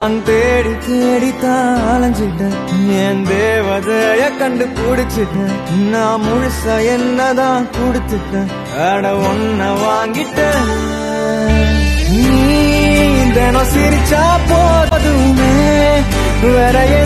தேடி தேடித்தான் அலைஞ்சிட்டேன் என் தேவதைய கண்டுபிடிச்சிட்டேன் நான் முழுசா என்னதான் கொடுத்துட்டேன் அட ஒன்ன வாங்கிட்டேன் நீ தினம் சிரிச்சா போதுமே வேற